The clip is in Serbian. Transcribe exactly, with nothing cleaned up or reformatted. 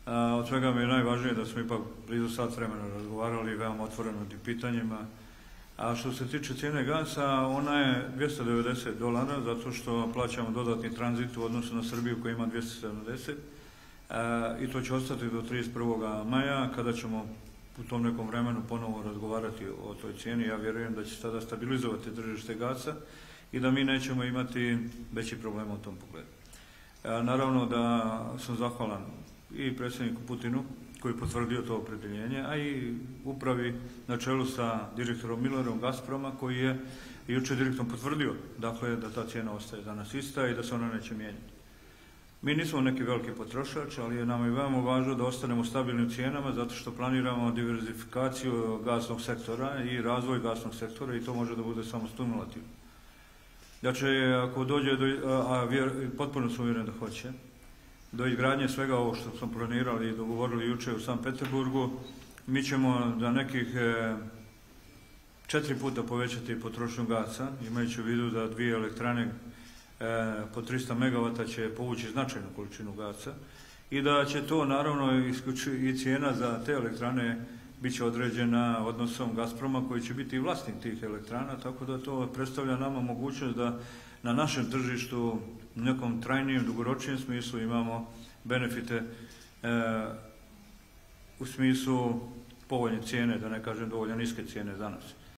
Od svega mi je najvažnije da smo ipak blizu sat vremena razgovarali veoma otvoreno o tim pitanjima. A što se tiče cijene gasa, ona je dvjesto devedeset dolara zato što plaćamo dodatni tranzit u odnosu na Srbiju koja ima dvjesto sedamdeset i to će ostati do trideset prvog maja kada ćemo u tom nekom vremenu ponovo razgovarati o toj cijeni. Ja vjerujem da će sada stabilizovati tržište gasa i da mi nećemo imati veći problema u tom pogledu. Naravno da sam zahvalan i predsjedniku Putinu koji je potvrdio to opredjeljenje, a i upravi na čelu sa direktorom Millerom Gazproma koji je jučer direktno potvrdio dakle, da ta cijena ostaje danas ista i da se ona neće mijenjati. Mi nismo neki veliki potrošač, ali je nam i veoma važno da ostanemo stabilnim cijenama zato što planiramo diverzifikaciju gasnog sektora i razvoj gasnog sektora i to može da bude samo stimulativno. Znači, ako dođe, do, a vjer, potpuno sam uvjeren da hoće, do izgradnje svega ovo što smo planirali i dogovorili juče u Sankt Peterburgu, mi ćemo za nekih e, četiri puta povećati potrošnju gasa, imajući u vidu da dvije elektrane e, po trista megavata će povući značajnu količinu gasa i da će to naravno i cijena za te elektrane bit će određena odnosom Gazproma koji će biti i vlasnik tih elektrana, tako da to predstavlja nama mogućnost da na našem tržištu u nekom trajnijem, dugoročnijem smislu imamo benefite e, u smislu povoljne cijene, da ne kažem dovoljno niske cijene za nas.